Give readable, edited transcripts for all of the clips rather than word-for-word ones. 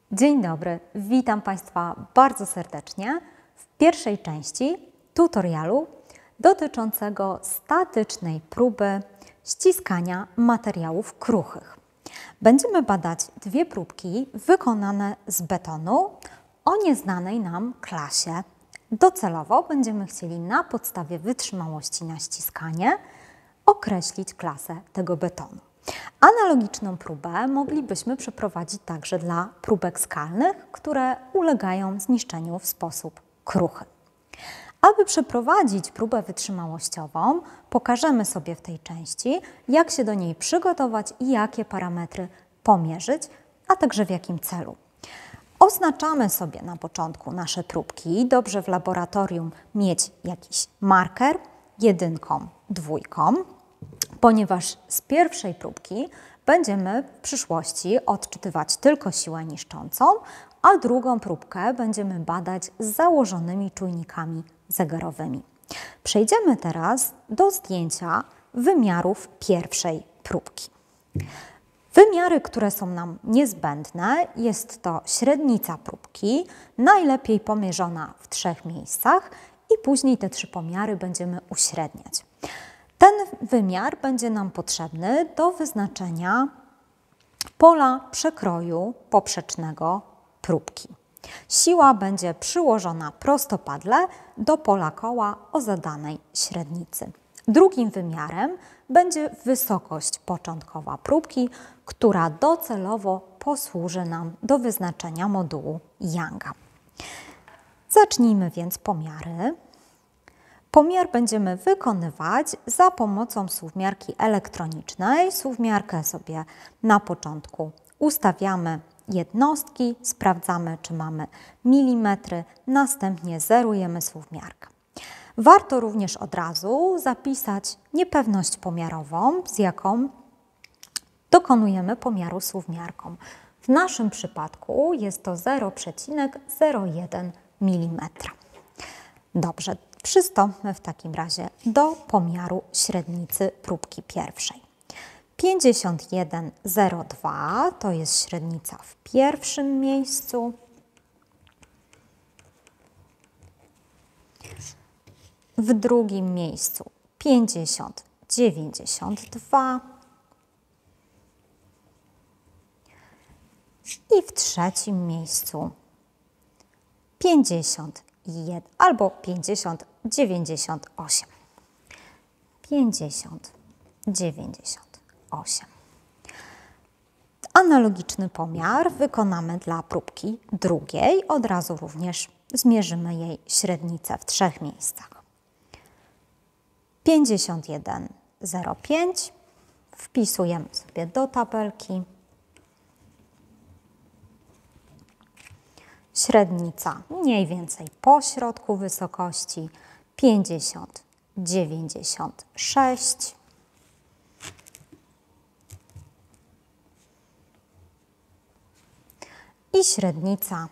Dzień dobry, witam Państwa bardzo serdecznie w pierwszej części tutorialu dotyczącego statycznej próby ściskania materiałów kruchych. Będziemy badać dwie próbki wykonane z betonu o nieznanej nam klasie. Docelowo będziemy chcieli na podstawie wytrzymałości na ściskanie określić klasę tego betonu. Analogiczną próbę moglibyśmy przeprowadzić także dla próbek skalnych, które ulegają zniszczeniu w sposób kruchy. Aby przeprowadzić próbę wytrzymałościową, pokażemy sobie w tej części, jak się do niej przygotować i jakie parametry pomierzyć, a także w jakim celu. Oznaczamy sobie na początku nasze próbki. Dobrze w laboratorium mieć jakiś marker jedynką, dwójką, ponieważ z pierwszej próbki będziemy w przyszłości odczytywać tylko siłę niszczącą, a drugą próbkę będziemy badać z założonymi czujnikami zegarowymi. Przejdziemy teraz do zdjęcia wymiarów pierwszej próbki. Wymiary, które są nam niezbędne, jest to średnica próbki, najlepiej pomierzona w 3 miejscach i później te 3 pomiary będziemy uśredniać. Ten wymiar będzie nam potrzebny do wyznaczenia pola przekroju poprzecznego próbki. Siła będzie przyłożona prostopadle do pola koła o zadanej średnicy. Drugim wymiarem będzie wysokość początkowa próbki, która docelowo posłuży nam do wyznaczenia modułu Younga. Zacznijmy więc pomiary. Pomiar będziemy wykonywać za pomocą suwmiarki elektronicznej. Suwmiarkę sobie na początku ustawiamy jednostki, sprawdzamy, czy mamy milimetry, następnie zerujemy suwmiarkę. Warto również od razu zapisać niepewność pomiarową, z jaką dokonujemy pomiaru suwmiarką. W naszym przypadku jest to 0,01 mm. Dobrze. Przystąpmy w takim razie do pomiaru średnicy próbki pierwszej. 51,02 to jest średnica w pierwszym miejscu. W drugim miejscu 50,92 i w trzecim miejscu 50,1 albo 50,98. 50,98. Analogiczny pomiar wykonamy dla próbki drugiej. Od razu również zmierzymy jej średnicę w 3 miejscach. 51,05. Wpisujemy sobie do tabelki. Średnica mniej więcej po środku wysokości 50,96 i średnica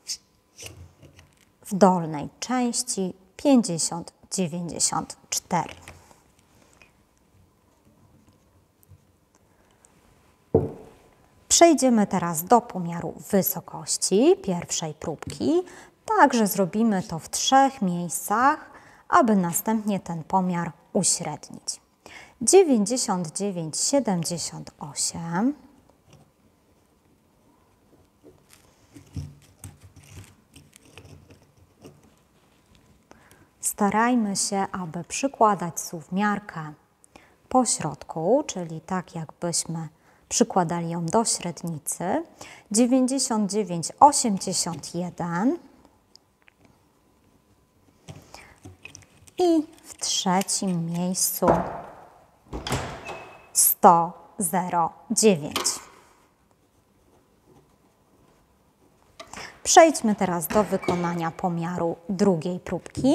w dolnej części 50,94. Przejdziemy teraz do pomiaru wysokości pierwszej próbki. Także zrobimy to w 3 miejscach, aby następnie ten pomiar uśrednić. 99,78. Starajmy się, aby przykładać suwmiarkę po środku, czyli tak jakbyśmy przykładali ją do średnicy. 99,81 i w trzecim miejscu 100,09. Przejdźmy teraz do wykonania pomiaru drugiej próbki.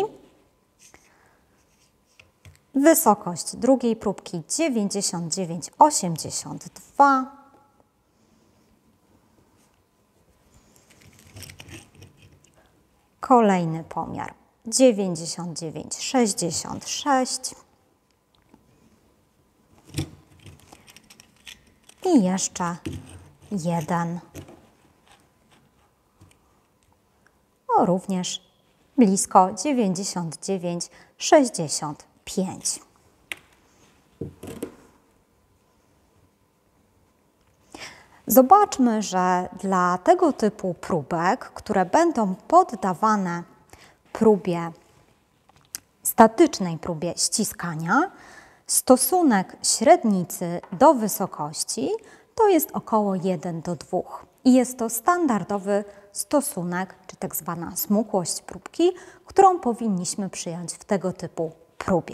Wysokość drugiej próbki 99,82 kolejny pomiar 99,66 i jeszcze jeden również blisko 99,65. Zobaczmy, że dla tego typu próbek, które będą poddawane statycznej próbie ściskania, stosunek średnicy do wysokości to jest około 1 do 2. I jest to standardowy stosunek, czy tak zwana smukłość próbki, którą powinniśmy przyjąć w tego typu próbie.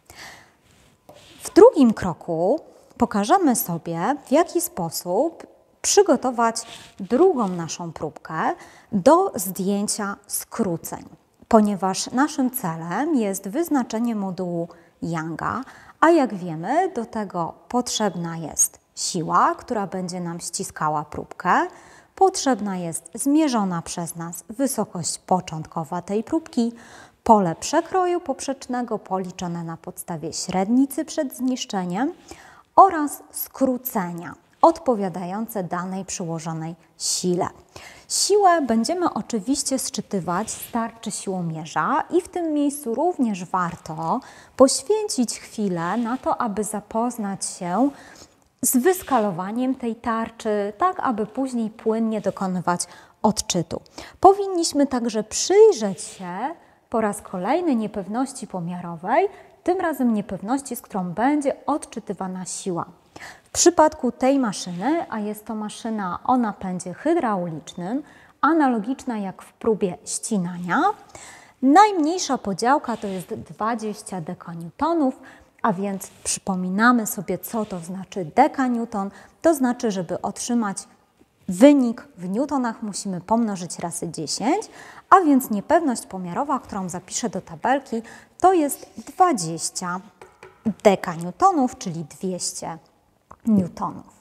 W drugim kroku pokażemy sobie, w jaki sposób przygotować drugą naszą próbkę do zdjęcia skróceń, ponieważ naszym celem jest wyznaczenie modułu Younga, a jak wiemy, do tego potrzebna jest siła, która będzie nam ściskała próbkę, potrzebna jest zmierzona przez nas wysokość początkowa tej próbki, pole przekroju poprzecznego policzone na podstawie średnicy przed zniszczeniem oraz skrócenia odpowiadające danej przyłożonej sile. Siłę będziemy oczywiście szczytywać z tarczy siłomierza i w tym miejscu również warto poświęcić chwilę na to, aby zapoznać się z wyskalowaniem tej tarczy, tak aby później płynnie dokonywać odczytu. Powinniśmy także przyjrzeć się po raz kolejny niepewności pomiarowej, tym razem niepewności, z którą będzie odczytywana siła. W przypadku tej maszyny, a jest to maszyna o napędzie hydraulicznym, analogiczna jak w próbie ścinania, najmniejsza podziałka to jest 20 dekanewtonów, a więc przypominamy sobie, co to znaczy dekanewton. To znaczy, żeby otrzymać wynik w newtonach, musimy pomnożyć razy 10, a więc niepewność pomiarowa, którą zapiszę do tabelki, to jest 20 dekanewtonów, czyli 200 newtonów.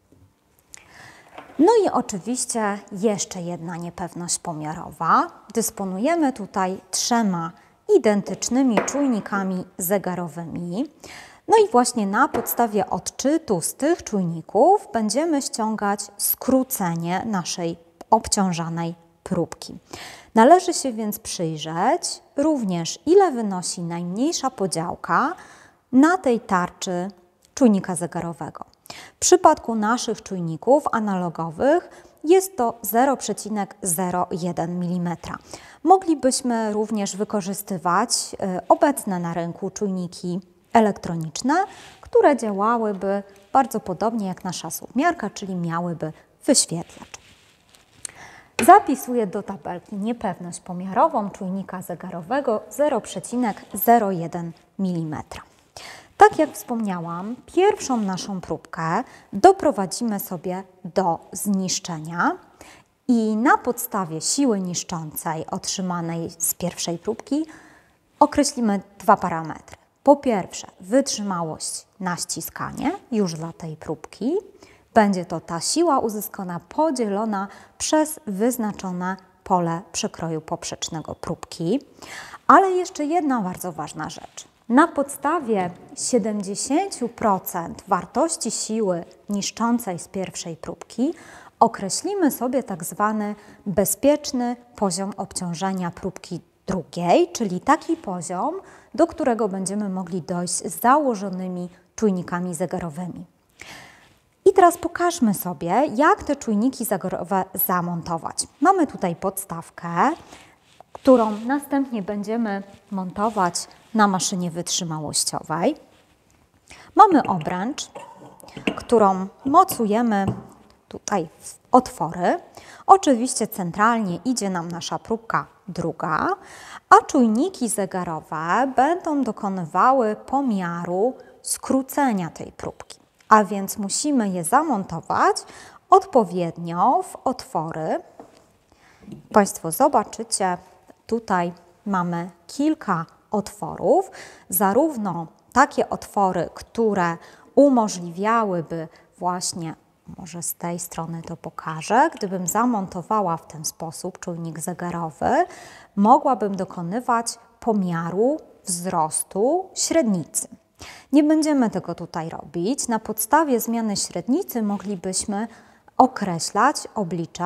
No i oczywiście jeszcze jedna niepewność pomiarowa. Dysponujemy tutaj 3 identycznymi czujnikami zegarowymi. No i właśnie na podstawie odczytu z tych czujników będziemy ściągać skrócenie naszej obciążanej próbki. Należy się więc przyjrzeć również, ile wynosi najmniejsza podziałka na tej tarczy czujnika zegarowego. W przypadku naszych czujników analogowych jest to 0,01 mm. Moglibyśmy również wykorzystywać obecne na rynku czujniki elektroniczne, które działałyby bardzo podobnie jak nasza suwmiarka, czyli miałyby wyświetlacz. Zapisuję do tabelki niepewność pomiarową czujnika zegarowego 0,01 mm. Tak jak wspomniałam, pierwszą naszą próbkę doprowadzimy sobie do zniszczenia i na podstawie siły niszczącej otrzymanej z pierwszej próbki określimy 2 parametry. Po pierwsze, wytrzymałość na ściskanie już dla tej próbki. Będzie to ta siła uzyskana podzielona przez wyznaczone pole przekroju poprzecznego próbki. Ale jeszcze jedna bardzo ważna rzecz. Na podstawie 70% wartości siły niszczącej z pierwszej próbki określimy sobie tak zwany bezpieczny poziom obciążenia próbki drugiej, czyli taki poziom, do którego będziemy mogli dojść z założonymi czujnikami zegarowymi. I teraz pokażmy sobie, jak te czujniki zegarowe zamontować. Mamy tutaj podstawkę, którą następnie będziemy montować na maszynie wytrzymałościowej. Mamy obręcz, którą mocujemy tutaj w otwory. Oczywiście centralnie idzie nam nasza próbka druga, a czujniki zegarowe będą dokonywały pomiaru skrócenia tej próbki. A więc musimy je zamontować odpowiednio w otwory. Państwo zobaczycie, tutaj mamy kilka otworów, zarówno takie otwory, które umożliwiałyby właśnie, może z tej strony to pokażę, gdybym zamontowała w ten sposób czujnik zegarowy, mogłabym dokonywać pomiaru wzrostu średnicy. Nie będziemy tego tutaj robić. Na podstawie zmiany średnicy moglibyśmy określać, obliczać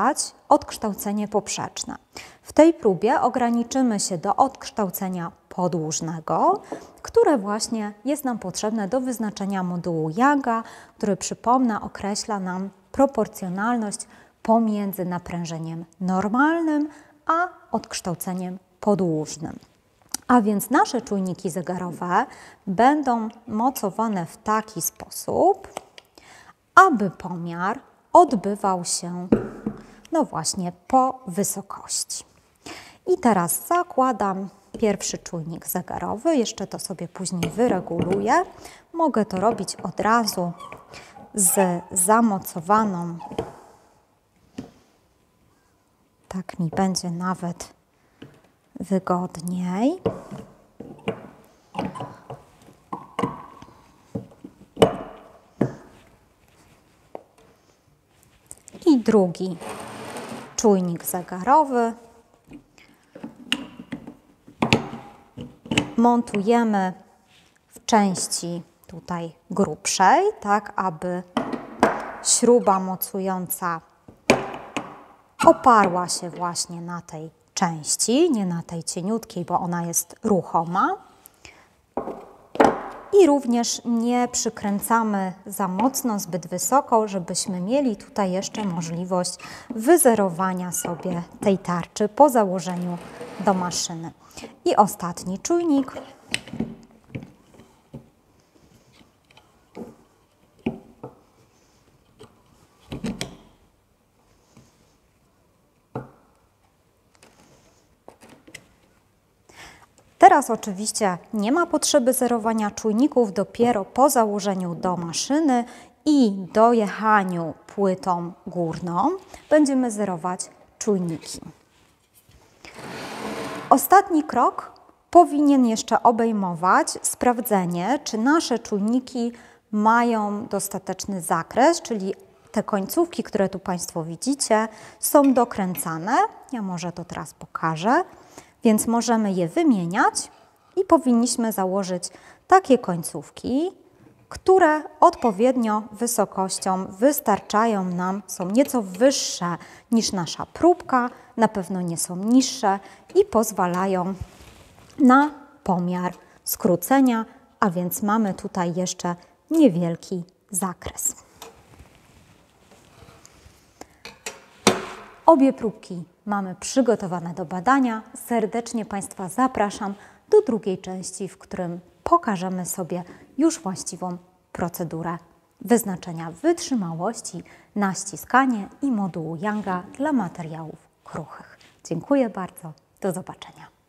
odkształcenie poprzeczne. W tej próbie ograniczymy się do odkształcenia podłużnego, które właśnie jest nam potrzebne do wyznaczenia modułu Younga, który, przypomnę, określa nam proporcjonalność pomiędzy naprężeniem normalnym a odkształceniem podłużnym. A więc nasze czujniki zegarowe będą mocowane w taki sposób, aby pomiar odbywał się no właśnie po wysokości. I teraz zakładam pierwszy czujnik zegarowy, jeszcze to sobie później wyreguluję. Mogę to robić od razu z zamocowaną, tak mi będzie nawet wygodniej. I drugi czujnik zegarowy montujemy w części tutaj grubszej, tak aby śruba mocująca oparła się właśnie na tej części, nie na tej cieniutkiej, bo ona jest ruchoma. I również nie przykręcamy za mocno, zbyt wysoko, żebyśmy mieli tutaj jeszcze możliwość wyzerowania sobie tej tarczy po założeniu do maszyny. I ostatni czujnik. Teraz oczywiście nie ma potrzeby zerowania czujników, dopiero po założeniu do maszyny i dojechaniu płytą górną będziemy zerować czujniki. Ostatni krok powinien jeszcze obejmować sprawdzenie, czy nasze czujniki mają dostateczny zakres, czyli te końcówki, które tu Państwo widzicie, są dokręcane. Ja może to teraz pokażę. Więc możemy je wymieniać i powinniśmy założyć takie końcówki, które odpowiednio wysokością wystarczają nam, są nieco wyższe niż nasza próbka, na pewno nie są niższe i pozwalają na pomiar skrócenia, a więc mamy tutaj jeszcze niewielki zakres. Obie próbki mamy przygotowane do badania. Serdecznie Państwa zapraszam do drugiej części, w którym pokażemy sobie już właściwą procedurę wyznaczenia wytrzymałości na ściskanie i modułu Younga dla materiałów kruchych. Dziękuję bardzo. Do zobaczenia.